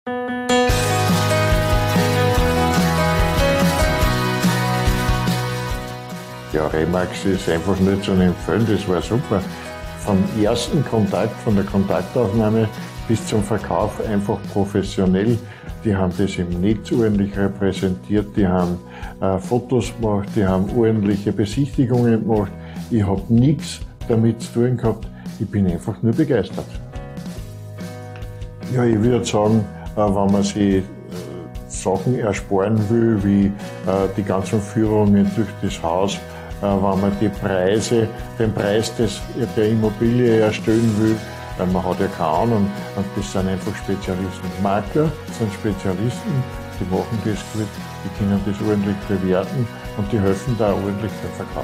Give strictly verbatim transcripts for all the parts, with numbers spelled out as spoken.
Ja, Remax ist einfach nur zu empfehlen, das war super. Vom ersten Kontakt, von der Kontaktaufnahme bis zum Verkauf einfach professionell. Die haben das im Netz ordentlich repräsentiert, die haben äh, Fotos gemacht, die haben ordentliche Besichtigungen gemacht. Ich habe nichts damit zu tun gehabt, ich bin einfach nur begeistert. Ja, ich würde sagen, äh, wenn man sich äh, Sachen ersparen will, wie äh, die ganzen Führungen durch das Haus, äh, wenn man die Preise, den Preis des, der Immobilie erstellen will, weil man hat ja keine Ahnung, und das sind einfach Spezialisten. Makler sind Spezialisten, die machen das gut, die können das ordentlich bewerten und die helfen da ordentlich beim Verkauf.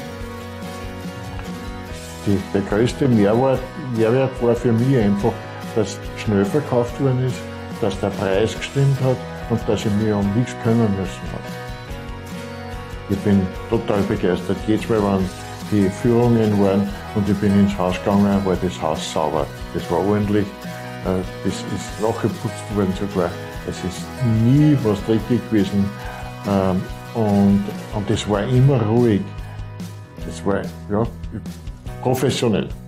Die, der größte Mehrwert, Mehrwert war für mich einfach, dass schnell verkauft worden ist, dass der Preis gestimmt hat und dass ich mich um nichts kümmern müssen habe. Ich bin total begeistert. Jedes Mal, wenn die Führungen waren und ich bin ins Haus gegangen, war das Haus sauber. Das war ordentlich. Das ist nachgeputzt worden sogar. Es ist nie was dreckig gewesen. Und, und das war immer ruhig. Das war ja, professionell.